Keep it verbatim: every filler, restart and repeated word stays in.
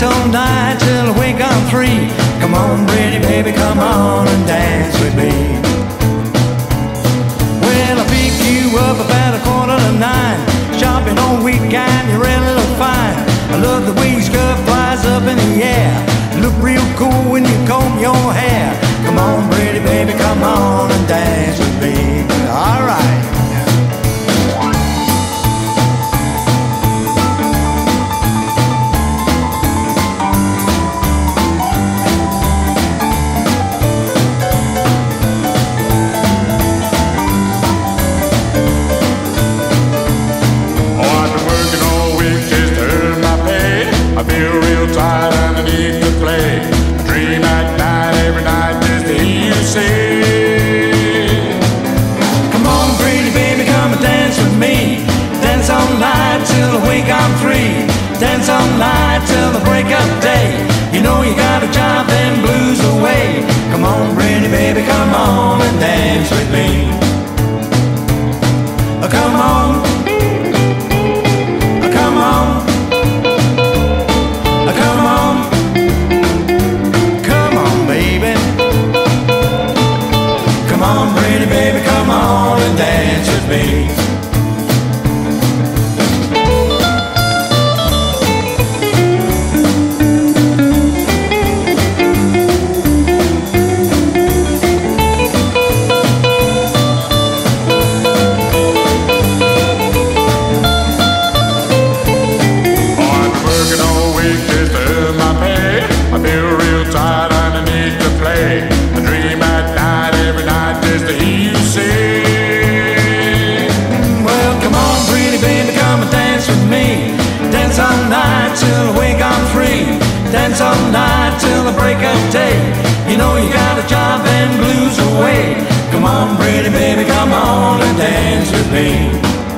all night till I wake up three. Come on, pretty baby, come on and dance with me. Well, I pick you up about a quarter to nine. Shopping on weekend, you really look fine. I love the way your skirt flies up in the air. You look real cool when you comb your hair. Come on, pretty baby, come on and dance with me. All right. Dance all night till the break of day. You know you gotta drive them blues away. Come on, pretty baby, come on and dance with me. Come on, come on, come on, come on, baby. Come on, pretty baby, come on and dance with me. Dance all night till the break of day. You know you gotta drive them blues away. Come on, pretty baby, come on and dance with me.